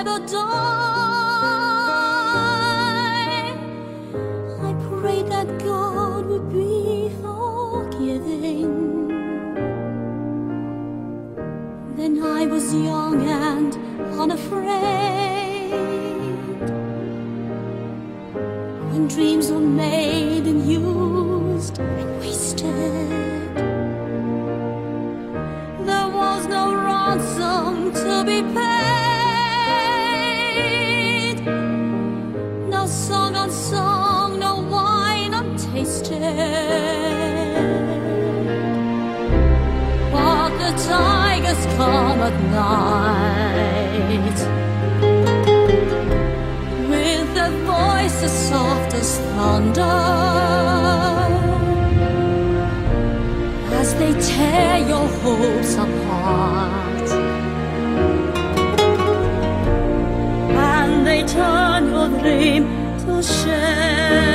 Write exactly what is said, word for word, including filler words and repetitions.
never die. I prayed that God would be forgiving. Then I was young and unafraid. When dreams were made and used and wasted, there was no ransom to be paid. No song unsung, no wine untasted. But the tigers come at night, with their voices soft as thunder, as they tear your hopes apart, and they turn your dream to shame.